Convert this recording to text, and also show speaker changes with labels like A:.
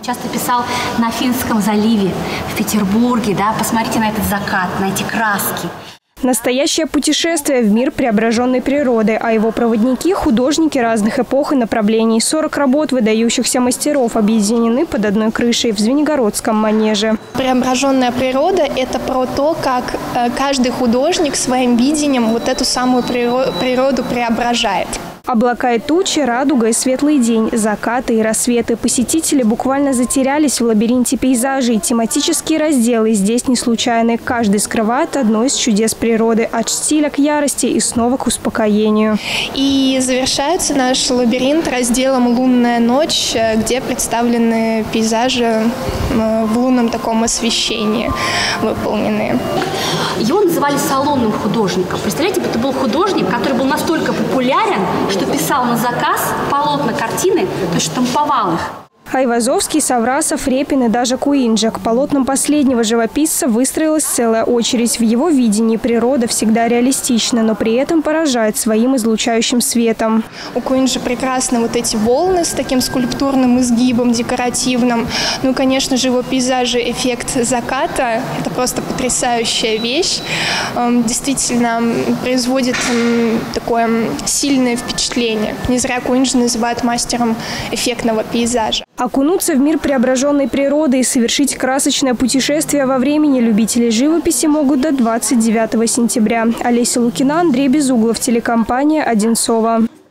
A: Часто писал на Финском заливе, в Петербурге, да, посмотрите на этот закат, на эти краски.
B: Настоящее путешествие в мир преображенной природы, а его проводники – художники разных эпох и направлений. 40 работ выдающихся мастеров объединены под одной крышей в Звенигородском манеже.
C: Преображенная природа – это про то, как каждый художник своим видением вот эту самую природу преображает.
B: Облака и тучи, радуга и светлый день, закаты и рассветы. Посетители буквально затерялись в лабиринте пейзажей. Тематические разделы здесь не случайны. Каждый скрывает одно из чудес природы. От штиля к ярости и снова к успокоению.
C: И завершается наш лабиринт разделом «Лунная ночь», где представлены пейзажи в лунном таком освещении выполненные.
A: Его называли салонным художником. Представляете, это был художник, который был настолько популярен, что писал на заказ полотна, картины, то есть штамповал их.
B: Айвазовский, Саврасов, Репин и даже Куинджа. К полотнам последнего живописца выстроилась целая очередь. В его видении природа всегда реалистична, но при этом поражает своим излучающим светом.
C: У Куинджа прекрасны вот эти волны с таким скульптурным изгибом, декоративным. Ну и, конечно же, его пейзажи, эффект заката – это просто потрясающая вещь. Действительно производит такое сильное впечатление. Не зря Куинджа называют мастером эффектного пейзажа.
B: Окунуться в мир преображенной природы и совершить красочное путешествие во времени любители живописи могут до 29 сентября. Олеся Лукина, Андрей Безуглов, телекомпания «Одинцово».